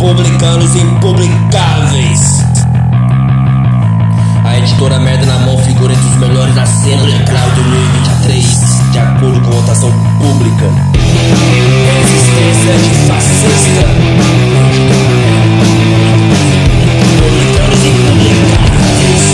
Publicanos impublicáveis. A editora merda na mão figura entre os melhores da cena Underground 2023, de acordo com votação pública. Resistência antifascista. Publicanos impublicáveis.